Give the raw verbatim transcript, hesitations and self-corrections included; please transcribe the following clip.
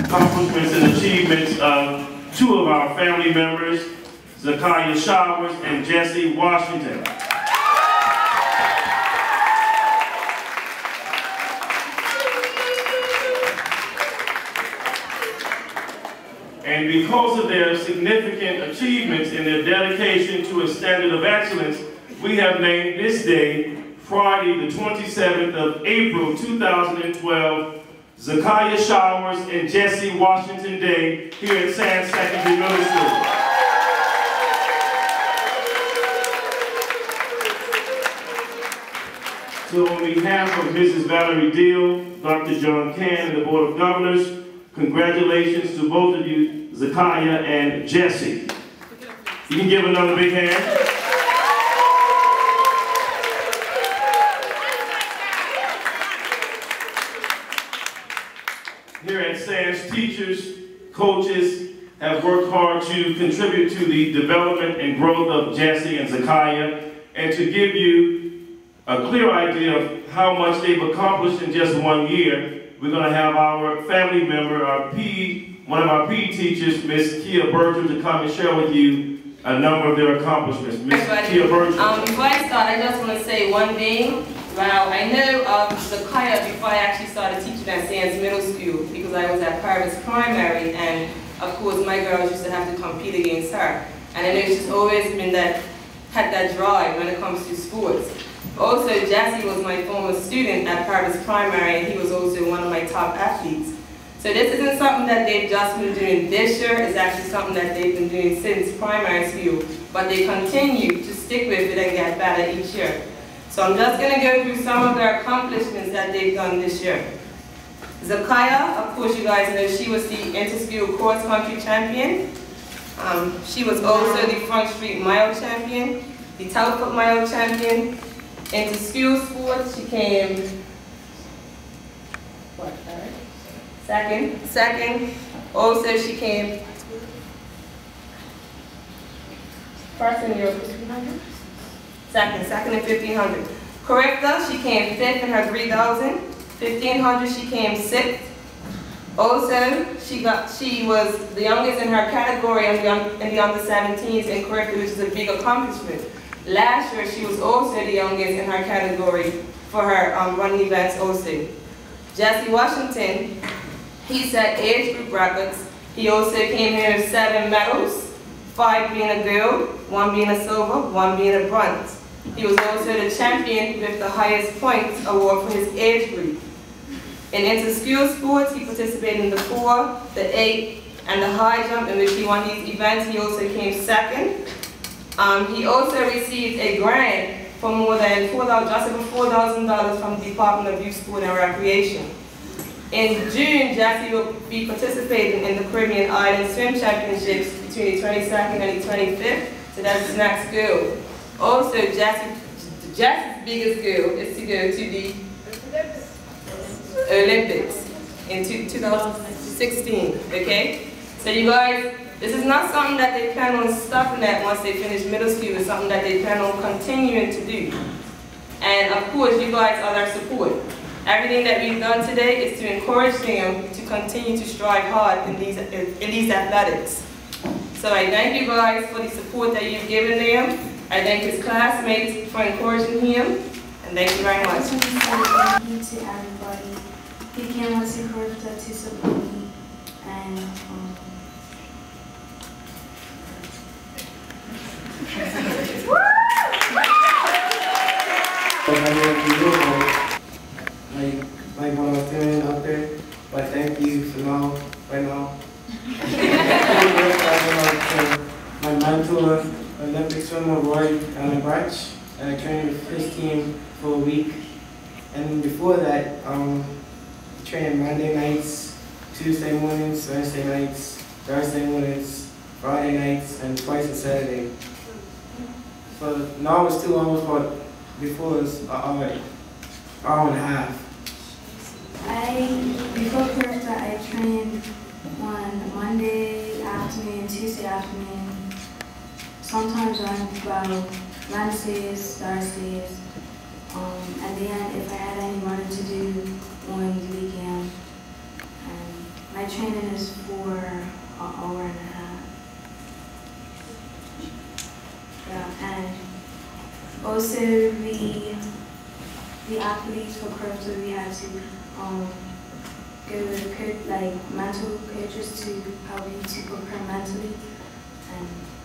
accomplishments and achievements of two of our family members, Zakaya Showers and Jesse Washington. And because of their significant achievements and their dedication to a standard of excellence, we have named this day, Friday the twenty-seventh of April two thousand twelve, Zakaya Showers and Jesse Washington Day here at Sands Secondary Middle School. So on behalf of Missus Valerie Deal, Doctor John Cann, and the Board of Governors, congratulations to both of you, Zakaya and Jesse. You can give another big hand. Here at Sands, teachers, coaches have worked hard to contribute to the development and growth of Jesse and Zakaya, and to give you a clear idea of how much they've accomplished in just one year, we're going to have our family member, our P E, one of our P E teachers, Miss Kia Bertram, to come and share with you a number of their accomplishments. Miss Kia Bertram. Um, before I start, I just want to say one thing. Well, I know of Zakaya before I actually started teaching at Sands Middle School, because I was at Parvis Primary, and of course my girls used to have to compete against her. And I know she's always been that, had that drive when it comes to sports. Also, Jesse was my former student at Parvis Primary, and he was also one of my top athletes. So this isn't something that they've just been doing this year, it's actually something that they've been doing since primary school, but they continue to stick with it and get better each year. So I'm just going to go through some of their accomplishments that they've done this year. Zakaya, of course you guys know, she was the inter-school cross country champion. Um, she was also the Front Street Mile champion, the Telfoot Mile champion. Into school sports, she came what, third? Second. Second. Also, she came first in your fifteen hundred? Second, second in fifteen hundred. Correcta, she came fifth in her three thousand. fifteen hundred, she came sixth. Also, she got she was the youngest in her category in the, in the under seventeens in Correcta, which is a big accomplishment. Last year, she was also the youngest in her category for her um, running events also. Jesse Washington, he set age group records. He also came here with seven medals, five being a gold, one being a silver, one being a bronze. He was also the champion with the highest points award for his age group. In inter-school sports, he participated in the four, the eight, and the high jump, in which he won these events. He also came second. Um, he also received a grant for more than four thousand dollars, just over four thousand dollars from the Department of Youth, Sport, and Recreation. In June, Jesse will be participating in the Caribbean Island Swim Championships between the twenty-second and the twenty-fifth, so that's his next goal. Also, Jesse, Jesse's biggest goal is to go to the Olympics in two thousand sixteen, okay? So you guys, this is not something that they plan on stopping at once they finish middle school. It's something that they plan on continuing to do. And of course, you guys are their support. Everything that we've done today is to encourage them to continue to strive hard in these, in these athletics. So I thank you guys for the support that you've given them. I thank his classmates for encouraging him. And thank you very much. Thank you to everybody. He came with support to support me. And um, like, like what I was doing out there, but thank you for now, right now. My mentor, Olympic swimmer Roy Allenbach, and I trained with his team for a week. And before that, um, I trained Monday nights, Tuesday mornings, Wednesday nights, Thursday mornings, Friday nights, and twice on Saturday. So now it's two hours, but before it was an hour, hour and a half. I, before Correcta, I trained on Monday afternoon, Tuesday afternoon, sometimes on well, Wednesdays, Thursdays. Um, at the end, if I had any running to do on the weekend. Um, my my training is for an hour and a half. Yeah, and also we, the athletes for CRIFTA, we had to um, go with co- like mental coaches to help you to prepare mentally, and